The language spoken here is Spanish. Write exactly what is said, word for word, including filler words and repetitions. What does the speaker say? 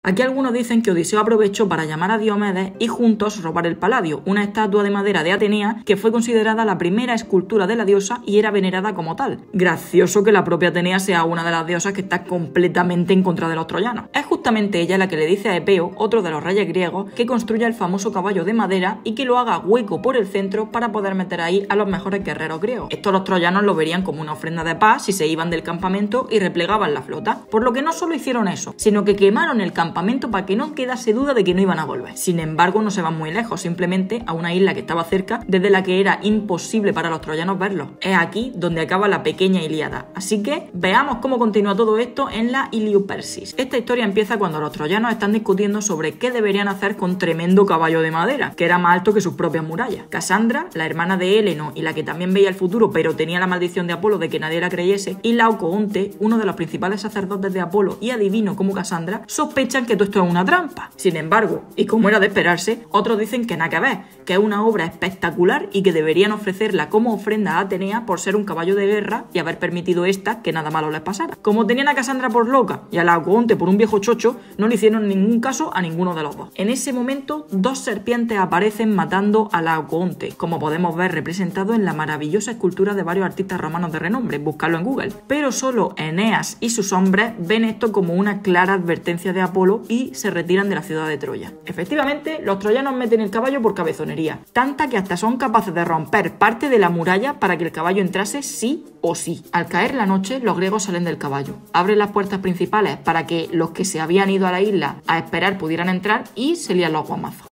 Aquí algunos dicen que Odiseo aprovechó para llamar a Diomedes y juntos robar el Paladio, una estatua de madera de Atenea que fue considerada la primera escultura de la diosa y era venerada como tal. Gracioso que la propia Atenea sea una de las diosas que está completamente en contra de los troyanos. Es justamente ella la que le dice a Epeo, otro de los reyes griegos, que construya el famoso caballo de madera y que lo haga hueco por el centro para poder meter ahí a los mejores guerreros griegos. Esto los troyanos lo verían como una ofrenda de paz si se iban del campamento y replegaban la flota, por lo que no solo hicieron eso, sino que quemaron el campamento para que no quedase duda de que no iban a volver. Sin embargo, no se van muy lejos, simplemente a una isla que estaba cerca, desde la que era imposible para los troyanos verlos. Es aquí donde acaba la pequeña Ilíada. Así que veamos cómo continúa todo esto en la Iliopersis. Esta historia empieza cuando los troyanos están discutiendo sobre qué deberían hacer con tremendo caballo de madera, que era más alto que sus propias murallas. Casandra, la hermana de Héleno y la que también veía el futuro pero tenía la maldición de Apolo de que nadie la creyese, y Laocoonte, uno de los principales sacerdotes de Apolo y adivino como Casandra, sospechan que todo esto es una trampa. Sin embargo, y como era de esperarse, otros dicen que nada que ver, que es una obra espectacular y que deberían ofrecerla como ofrenda a Atenea por ser un caballo de guerra y haber permitido esta que nada malo les pasara. Como tenían a Casandra por loca y a Laocoonte por un viejo chocho, no le hicieron ningún caso a ninguno de los dos. En ese momento, dos serpientes aparecen matando a Laocoonte, como podemos ver representado en la maravillosa escultura de varios artistas romanos de renombre, buscarlo en Google. Pero solo Eneas y sus hombres ven esto como una clara advertencia de Apolo y se retiran de la ciudad de Troya. Efectivamente, los troyanos meten el caballo por cabezonería, tanta que hasta son capaces de romper parte de la muralla para que el caballo entrase sí o sí. Al caer la noche, los griegos salen del caballo, abren las puertas principales para que los que se habían ido a la isla a esperar pudieran entrar y se lían los guamazos.